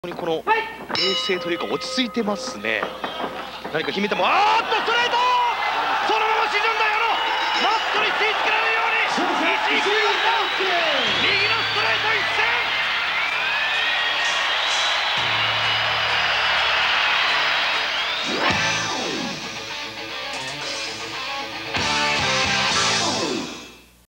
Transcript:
この冷静というか落ち着いてますね。何か秘めても、あーっとそれ